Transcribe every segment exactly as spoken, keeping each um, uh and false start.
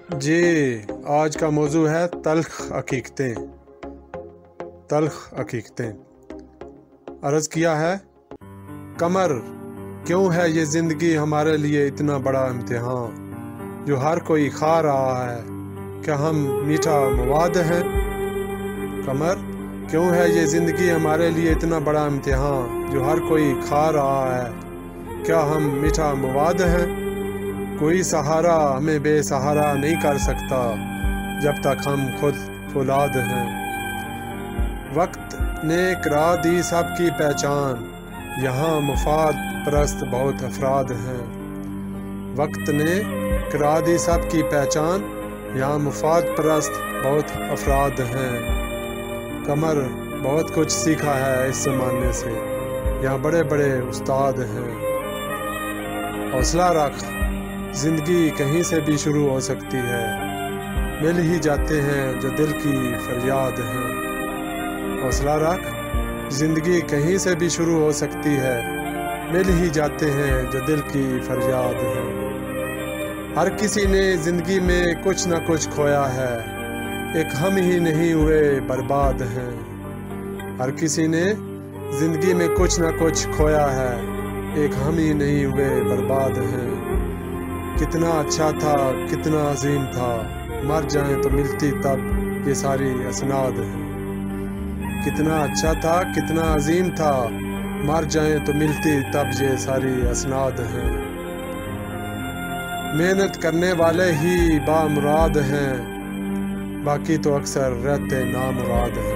جی آج کا موضوع ہے تلخ حقیقتیں تلخ حقیقتیں عرض کیا ہے قمر کیوں ہے یہ زندگی ہمارے لیے اتنا بڑا امتحان جو ہر کوئی کھا رہا ہے، کیا ہم میٹھا مواد ہیں؟ قمر کیوں ہے یہ زندگی ہمارے لیے اتنا بڑا امتحان جو ہر کوئی کھا رہا ہے، کیا ہم میٹھا مواد ہیں؟ کوئی سہارا ہمیں بے سہارا نہیں کر سکتا جب تک ہم خود فولاد ہیں۔ وقت نے کرا دی سب کی پہچان، یہاں مفاد پرست بہت افراد ہیں۔ وقت نے کرا دی سب کی پہچان، یہاں مفاد پرست بہت افراد ہیں۔ قمر بہت کچھ سیکھا ہے اس زمانے سے، یہاں بڑے بڑے استاد ہیں۔ حوصلہ رکھ، زندگی کہیں سے بھی شروع ہو سکتی ہے، مل ہی جاتے ہیں جو دل کی فریاد ہے۔ حوصلہ رکھ، زندگی کہیں سے بھی شروع ہو سکتی ہے، مل ہی جاتے ہیں جو دل کی فریاد ہے۔ ہر کسی نے زندگی میں کچھ نہ کچھ کھویا ہے، ایک ہم ہی نہیں ہوئے برباد ہیں۔ ہر کسی نے زندگی میں کچھ نہ کچھ کھویا ہے، ایک ہم ہی نہیں ہوئے برباد ہیں۔ کتنا اچھا تھا کتنا عظیم تھا، مر جائیں تو ملتی تب یہ ساری اسناد ہیں۔ کتنا اچھا تھا کتنا عظیم تھا، مر جائیں تو ملتی تب یہ ساری اسناد ہیں۔ محنت کرنے والے ہی بامراد ہیں، باقی تو اکثر رہتے نامراد ہیں۔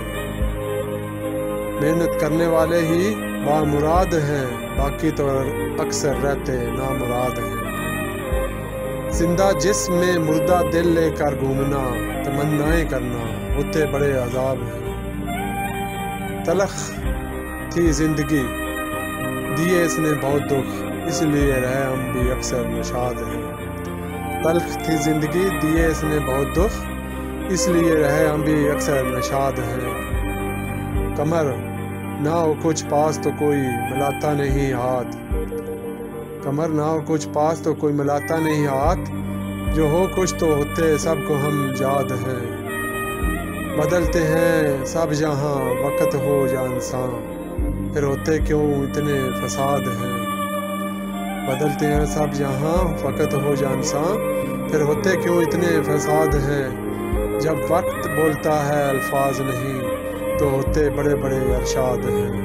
محنت کرنے والے ہی بامراد ہیں، باقی تو اکثر رہتے نامراد ہیں۔ زندہ جسم میں مردہ دل لے کر گھومنا، تمنائیں کرنا ہوتے بڑے عذاب ہیں۔ تلخ تھی زندگی دیے اس نے بہت دکھ، اس لیے رہے ہم بھی اکثر نشاد ہیں۔ تلخ تھی زندگی دیے اس نے بہت دکھ، اس لیے رہے ہم بھی اکثر نشاد ہیں۔ قمر نہ ہو کچھ پاس تو کوئی ملاتا نہیں ہاتھ، قمر نہ ہو کچھ پاس تو کوئی ملاتا نہیں ہاتھ، جو ہو کچھ تو ہوتے سب کو ہم یاد ہیں۔ بدلتے ہیں سب جہاں وقت ہو یا انسان، پھر ہوتے کیوں اتنے فساد ہیں۔ بدلتے ہیں سب جہاں وقت ہو یا انسان، پھر ہوتے کیوں اتنے فساد ہیں۔ جب وقت بولتا ہے الفاظ نہیں، تو ہوتے بڑے بڑے ارشاد ہیں۔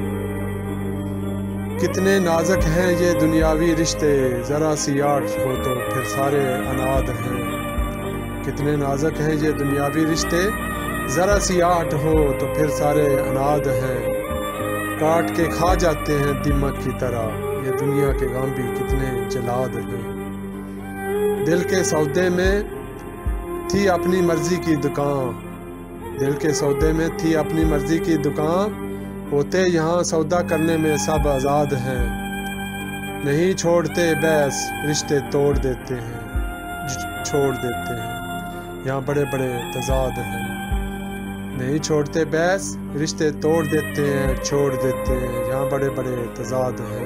کتنے نازک ہیں یہ دنیاوی رشتے، ذرا سی آٹھ ہو تو پھر سارے اناد ہیں۔ کتنے نازک ہیں یہ دنیاوی رشتے، ذرا سی آٹھ ہو تو پھر سارے اناد ہیں۔ کاٹ کے کھا جاتے ہیں دیمک کی طرح، یہ دنیا کے غم بھی کتنے جلاد ہیں۔ دل کے سودے میں تھی اپنی مرضی کی دکان، دل کے سودے میں تھی اپنی مرضی کی دکان، ہوتے یہاں سودا کرنے میں سب آزاد ہیں۔ نہیں چھوڑتے بحث رشتے توڑ دیتے ہیں چھوڑ دیتے ہیں، یہاں بڑے بڑے تضاد ہیں۔ نہیں چھوڑتے بحث رشتے توڑ دیتے ہیں چھوڑ دیتے ہیں، یہاں بڑے بڑے تضاد ہیں۔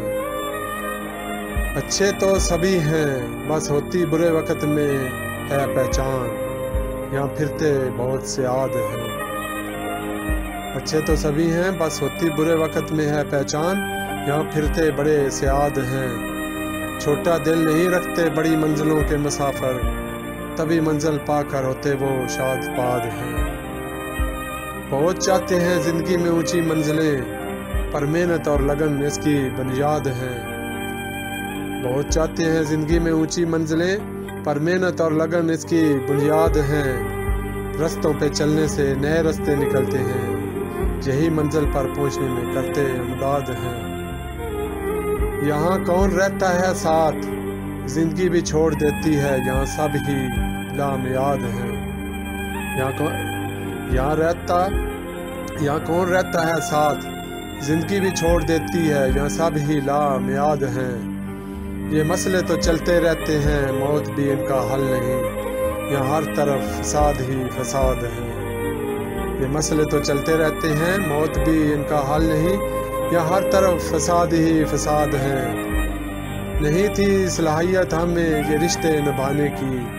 اچھے تو سبھی ہیں بس ہوتی برے وقت میں ہے پہچان، یہاں پھرتے بہت سے عاد ہیں۔ اچھے تو سبھی ہیں بس ہوتی برے وقت میں ہے پہچان، یہاں پھرتے بڑے سیاد ہیں۔ چھوٹا دل نہیں رکھتے بڑی منزلوں کے مسافر، تبھی منزل پا کر ہوتے وہ شاد پاد ہیں۔ بہت چاہتے ہیں زندگی میں اونچی منزلیں، پر محنت اور لگن اس کی بنیاد ہیں۔ بہت چاہتے ہیں زندگی میں اونچی منزلیں، پر محنت اور لگن اس کی بنیاد ہیں۔ رستوں پہ چلنے سے نئے رستے نکلتے ہیں، یہی منزل پر پہنچنے میں کرتے امداد ہیں۔ یہاں کون رہتا ہے ساتھ، زندگی بھی چھوڑ دیتی ہے، یہاں سب ہی لامعاد ہیں۔ یہاں کون یہاں رہتا یہاں کون رہتا ہے ساتھ، زندگی بھی چھوڑ دیتی ہے، یہاں سب ہی لامعاد ہیں۔ یہ مسئلے تو چلتے رہتے ہیں، موت بھی ان کا حل نہیں، یہاں ہر طرف فساد ہی فساد ہے۔ یہ مسئلے تو چلتے رہتے ہیں، موت بھی ان کا حل نہیں، یہاں ہر طرف فساد ہی فساد ہے۔ نہیں تھی صلاحیت ہمیں یہ رشتے نبھانے کی،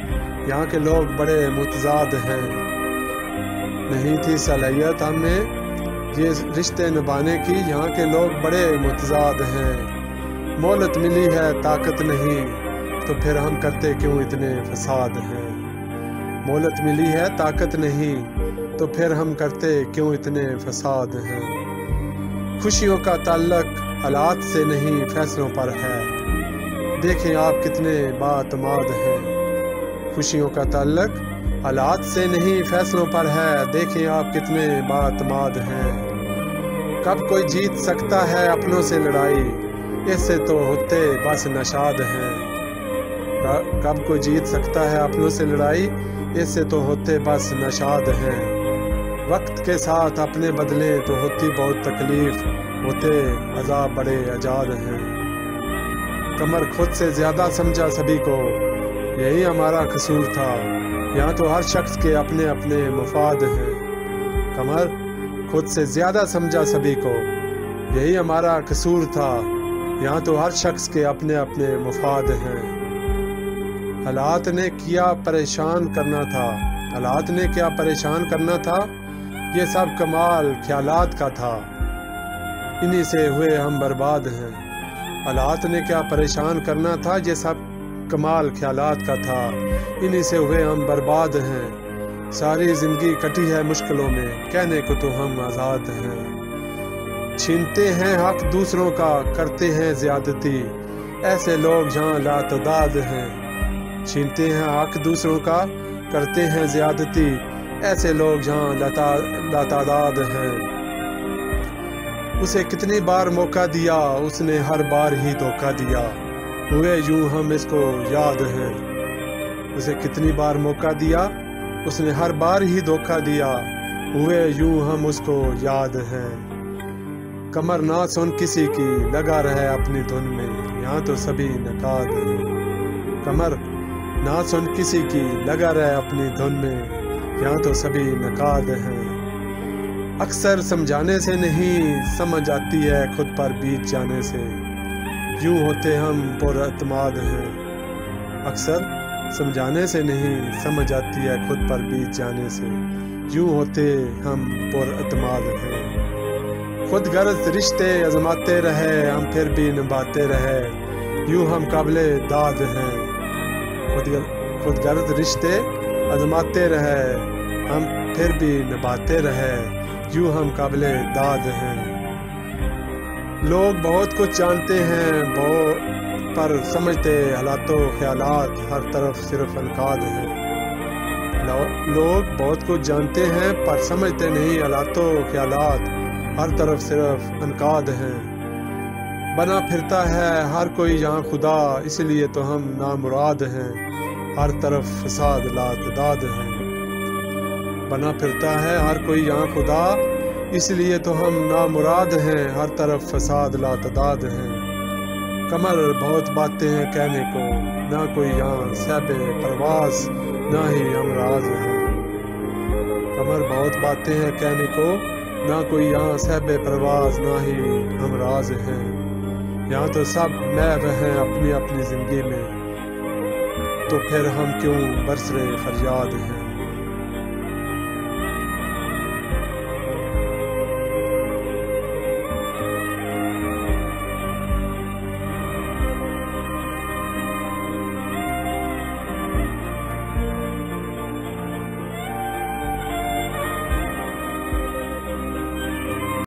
یہاں کے لوگ بڑے متضاد ہیں۔ نہیں تھی صلاحیت ہم میں یہ رشتے نبھانے کی، یہاں کے لوگ بڑے متضاد ہیں۔ مہلت ملی ہے طاقت نہیں، تو پھر ہم کرتے کیوں اتنے فساد ہیں۔ مہلت ملی ہے طاقت نہیں، تو پھر ہم کرتے کیوں اتنے فساد ہیں۔ خوشیوں کا تعلق حالات سے نہیں فیصلوں پر ہے، دیکھیں آپ کتنے باعتماد ہیں۔ خوشیوں کا تعلق حالات سے نہیں فیصلوں پر ہے، دیکھیں آپ کتنے باعتماد ہیں۔ کب کوئی جیت سکتا ہے اپنوں سے لڑائی، اس سے تو ہوتے بس نشاد ہیں۔ کب کوئی جیت سکتا ہے اپنوں سے لڑائی، اس سے تو ہوتے بس نشاد ہیں۔ وقت کے ساتھ اپنے بدلیں تو ہوتی بہت تکلیف، ہوتے عذاب بڑے ایجاد ہیں۔ قمر خود سے زیادہ سمجھا سبھی کو، یہی ہمارا قصور تھا، یہاں تو ہر شخص کے اپنے اپنے مفاد ہیں۔ قمر خود سے زیادہ سمجھا سبھی کو، یہی ہمارا قصور تھا، یہاں تو ہر شخص کے اپنے اپنے مفاد ہیں۔ حالات نے کیا پریشان کرنا تھا، حالات نے کیا پریشان کرنا تھا، یہ سب کمال خیالات کا تھا، انہی سے ہوئے ہم برباد ہیں۔ حالات نے کیا پریشان کرنا تھا، یہ سب کمال خیالات کا تھا، انہی سے ہوئے ہم برباد ہیں۔ ساری زندگی کٹی ہے مشکلوں میں، کہنے کو تو ہم آزاد ہیں۔ چھینتے ہیں حق دوسروں کا، کرتے ہیں زیادتی، ایسے لوگ جہاں لاتعداد ہیں۔ چھینتے ہیں حق دوسروں کا، کرتے ہیں زیادتی، ایسے لوگ جہاں لاتعداد ہیں۔ اسے کتنی بار موقع دیا، اس نے ہر بار ہی دھوکہ دیا، ہوئے یوں ہم اس کو یاد ہیں۔ اسے کتنی بار موقع دیا، اس نے ہر بار ہی دھوکہ دیا، ہوئے یوں ہم اس کو یاد ہیں۔ قمر نہ سن کسی کی، لگا رہے اپنی دھن میں، یہاں تو سبھی نقاد ہیں۔ قمر نہ سن کسی کی، لگا رہے اپنی دھن میں، یہاں تو سبھی نقاد ہیں۔ اکثر سمجھانے سے نہیں سمجھ آتی ہے خود پر بیت جانے سے، یوں ہوتے ہم پر اعتماد ہیں۔ اکثر سمجھانے سے نہیں سمجھ آتی ہے خود پر بیت جانے سے، یوں ہوتے ہم پر اعتماد ہیں۔ خود غرض رشتے آزماتے رہے، ہم پھر بھی نبھاتے رہے، یوں ہم قابل داد ہیں۔ خود غرض رشتے آزماتے رہے، ہم پھر بھی نبھاتے رہے، یوں ہم قابل داد ہیں۔ لوگ بہت کچھ جانتے ہیں بہت پر سمجھتے حالات و خیالات، ہر طرف صرف انقاد ہیں۔ لوگ بہت کچھ جانتے ہیں پر سمجھتے نہیں حالات و خیالات، ہر طرف صرف انقاد ہیں۔ بنا پھرتا ہے ہر کوئی یہاں خدا، اس لیے تو ہم نامراد ہیں، ہر طرف فساد لاتعداد ہیں۔ بنا پھرتا ہے ہر کوئی یہاں خدا، اس لیے تو ہم نامراد ہیں، ہر طرف فساد لاتعداد ہیں۔ قمر بہت باتیں ہیں کہنے کو، نہ کوئی یہاں صاحب پرواز، نہ ہی ہم راز ہیں۔ قمر بہت باتیں ہیں کہنے کو، نہ کوئی یہاں صاحب پرواز، نہ ہی ہم راز ہیں۔ یہاں تو سب محو ہیں اپنی اپنی زندگی میں، تو پھر ہم کیوں برسرے فریاد ہیں۔